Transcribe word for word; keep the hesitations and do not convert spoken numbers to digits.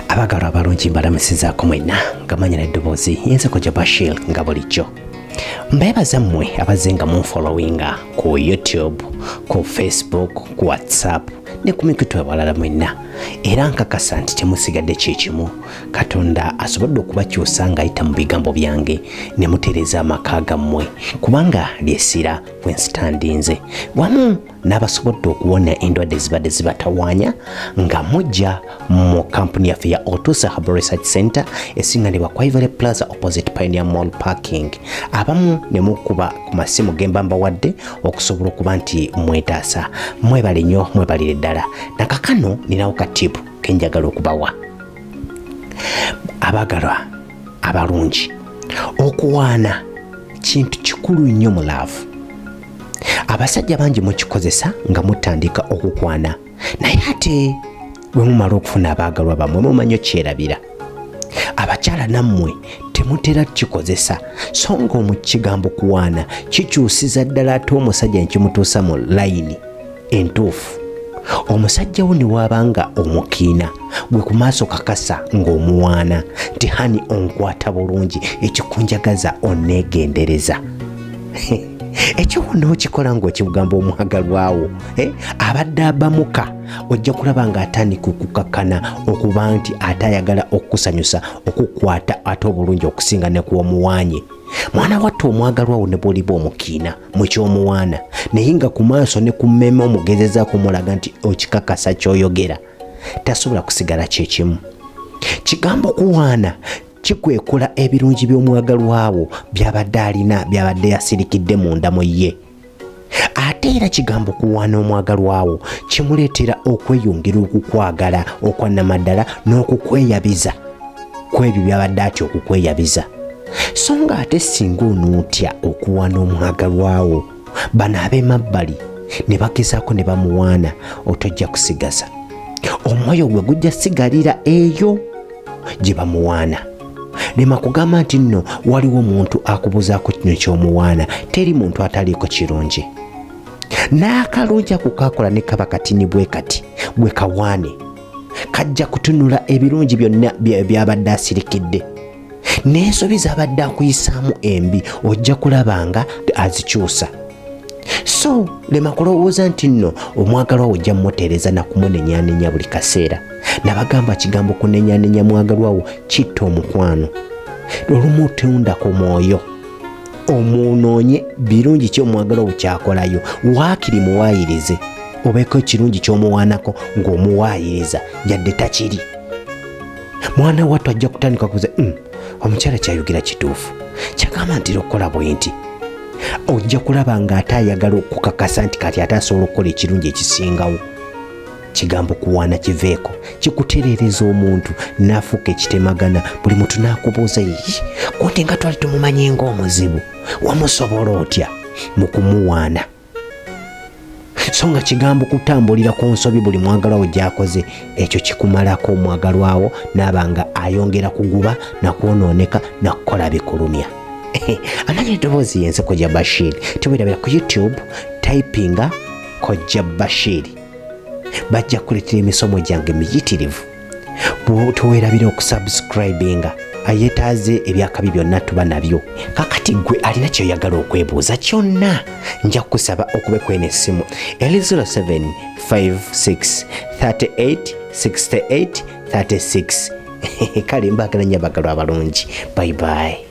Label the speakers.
Speaker 1: Abagalwa abalungi mbalamusizaako mwenna ngamanya n'eddoboozi yenze Kojja Bashir nga bulijjo. Mbeebaza mmwe abazze nga munfollowinga ku YouTube, ku Facebook, ku WhatsApp ne ku mikutu abalala mwenna. Era nkakasa nti temusigadde kyekimu. Katonda asobodde okubakyusa ng'ayita mu bigambo byange ne mutereeza amaka gammwe kubanga lyessira bwe nsitandinze. Wamu n'abasobodde okuwona endwadde zibadde zibatawaanya nga mujja mu kampuni yaffe ya Otusa Herbal Research Center esinganibwa kwa Ivale Plaza opposite Pioneer Mall parking. Abamu ne mukuba ku masimu gemba mbawadde okusobola okuba nti mwetaasa. Mwebale nnyo, mwebalire ddala. Nakakano ninawo katibu kenjagala okubawa. Abagalwa abalungi, okuwaana kintu kikulu nnyo mu laavu. Abasajja bangi mukikozesa nga mutandika okukwana, naye ate bwe mumala okufuna abaagalwa bammwe mumanyi kyerabira. Abakyala nammwe temutera kikozesa, so nga omukigambo kuwaana kikyusiza ddala ate omusajja nkimutuusa mu layini entuufu. Omusajja wo ne wabanga omukiina gwe ku maaso kakasa ng'omuwaana nti hani onkwata bulungi ekikunjagaza oneegendereza. Ekyo wonna okikola ng'okigamba omwagalwawo eh? Abadde abamuka ojja kulaba ng'atandika okukakkana okuba nti ate ayagala okukusanyusa okukwata ate obulungi okusinga ne kuwomuwaanye. Mwana wattu omwagalwawo ne bw'oliba omukiina mu ky'omuwaana naye nga ku maaso ne ku mmemme omugezezaako omulaga nti okikakasa ky'oyogera, tasobola kusigala kyekimu. Kigambo kuwaana kikwekula ebirungi by'omwagalwawo by'abadde alina by'abadde yasirikidde munda mu ye. Ate era kigambo kuwaana omwagalwawo kimuleetera okweyongera okukwagala okwannamaddala n'okukweyabiza ku ebyo by'abadde atya okukweyabiza. So nga ate singa onootya okuwaana omwagalwawo bano ab'emabbali ne bagezaako ne bamuwaana, otojja kusigaza. Omwoyo gwe gujja sigalira eyo gye bamuwaana. Lema kugamba nti nno waliwo omuntu akubuzaako kino ky'omuwaana, teri muntu ataliiko kirungi. N'akalungi ako kakola ne kaba katini bwe kati bwe kawaane kajja kutunula ebirungi byonna by'abadde asirikidde. N'ensobi z'abadde akuyisaamu embi ojja kulaba nga azikyusa. So lema kulowooza nti nno omwagalwawo ojja mmuteereza na kumunenyaanenya buli kaseera. Nabagamba kigambo kunenyaanenya mwagalwawo kitta omukwano. Olumu tundako mwoyo omunoonye birungi ky'omwagalwawo kyakolayo, waakiri muwaayirize obeeko ekirungi ky'omuwaanako ng'omuwaayiriza yadde takiri. Mwana wattu ajja kutandika kuza mm, omukyala kyayogera kituufu, kyagamba nti okukola bwe nti. Ojja kulaba ng'ate ayagala okukakasa nti kati ate asobola okukola ekirungi ekisingawo. Kigambo kuwaana kiveeko, kikutereereza omuntu n'afuuka ekitemagana. Buli muntu n'akubuuza yiyi konti nga twali tumumanyi ng'omuzibu, wamusobola otya mu kumuwaana? So nga kigambo kutambulira ku nsobi buli mwagalwawo gy'akoze, ekyo kikumalako omwagalwawo n'aba nga ayongera kuguba nakwonooneka nakukola bikulumya. Amanyi eddoboozi yenze Kojja Bashir. Teweerabira ku YouTube typinga Kojja Bashir, bajja kuleetera emisomo gyange miyitirivu. Teweerabira okusubscribinga, ayetaaze ebyakabi byonna tuba nabyo. Kakati gwe alina kyoyagala okwebuuza kyonna, nja kukusaba okube kwena essimu eri zero seven five six three eight six eight three six. Kale mbaagala nnyo abagalwa abalungi. Bye bye.